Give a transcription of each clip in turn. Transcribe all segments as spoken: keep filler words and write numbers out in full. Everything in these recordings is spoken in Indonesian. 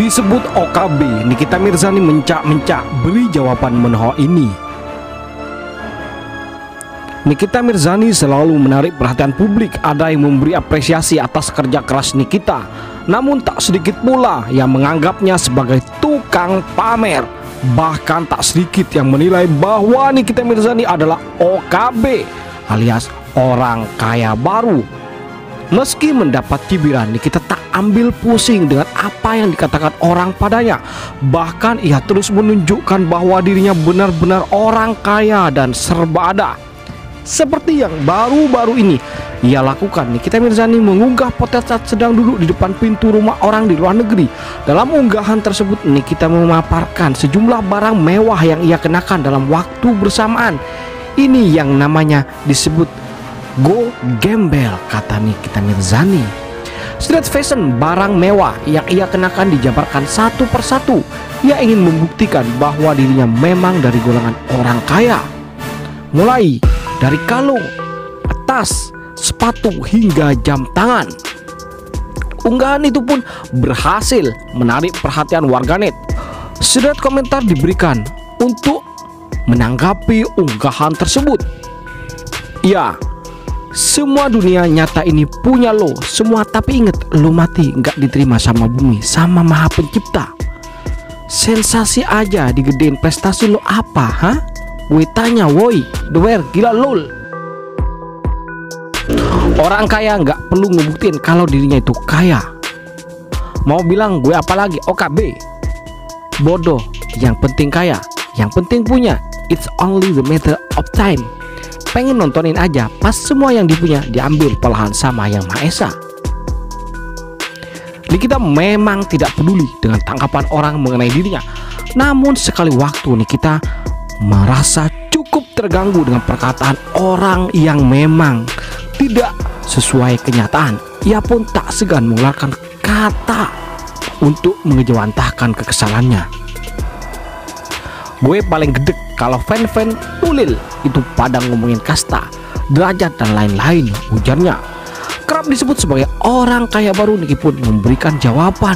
disebut O K B, Nikita Mirzani mencak-mencak beri jawaban menohok ini. Nikita Mirzani selalu menarik perhatian publik. Ada yang memberi apresiasi atas kerja keras Nikita, namun tak sedikit pula yang menganggapnya sebagai tukang pamer. Bahkan tak sedikit yang menilai bahwa Nikita Mirzani adalah O K B alias orang kaya baru. Meski mendapat cibiran, Nikita tak ambil pusing dengan apa yang dikatakan orang padanya. Bahkan ia terus menunjukkan bahwa dirinya benar-benar orang kaya dan serba ada. Seperti yang baru-baru ini ia lakukan, Nikita Mirzani mengunggah potret saat sedang duduk di depan pintu rumah orang di luar negeri. Dalam unggahan tersebut, Nikita memaparkan sejumlah barang mewah yang ia kenakan dalam waktu bersamaan. Ini yang namanya disebut go gembel, kata Nikita Mirzani. Street fashion barang mewah yang ia kenakan dijabarkan satu persatu. Ia ingin membuktikan bahwa dirinya memang dari golongan orang kaya. Mulai dari kalung, tas, sepatu hingga jam tangan. Unggahan itu pun berhasil menarik perhatian warganet. Sederet komentar diberikan untuk menanggapi unggahan tersebut. Ya, semua dunia nyata ini punya lo semua, tapi inget, lo mati nggak diterima sama bumi, sama Maha Pencipta. Sensasi aja digedein, prestasi lo apa, ha? Gue tanya, woi, doer, gila lol. Orang kaya nggak perlu ngebuktiin kalau dirinya itu kaya. Mau bilang gue apa lagi, O K B? Bodoh, yang penting kaya, yang penting punya. It's only the matter of time. Pengen nontonin aja pas semua yang dipunya diambil pelahan sama Yang Maha Esa. Nikita memang tidak peduli dengan tanggapan orang mengenai dirinya. Namun sekali waktu Nikita merasa cukup terganggu dengan perkataan orang yang memang tidak sesuai kenyataan. Ia pun tak segan mengeluarkan kata untuk mengejawantahkan kekesalannya. Gue paling gedek kalau fan-fan ulil itu pada ngomongin kasta, derajat dan lain-lain, ujarnya. Kerap disebut sebagai orang kaya baru, Niki pun memberikan jawaban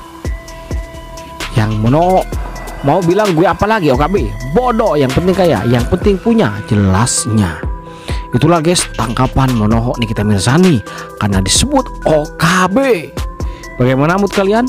yang menolak. Mau bilang gue apa lagi, O K B? Bodoh, yang penting kaya, yang penting punya, jelasnya. Itulah guys tangkapan menohok Nikita Mirzani karena disebut O K B. Bagaimana mood kalian?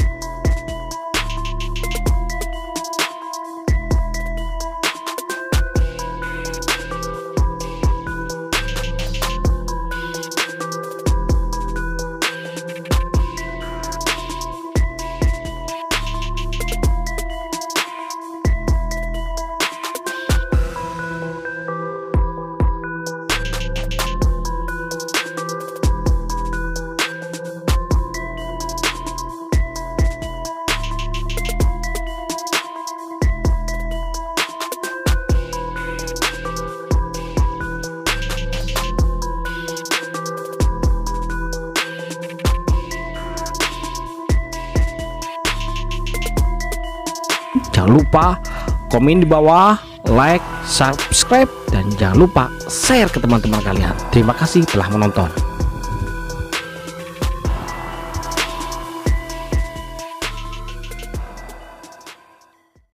Jangan lupa komen di bawah, like, subscribe, dan jangan lupa share ke teman-teman kalian. Terima kasih telah menonton.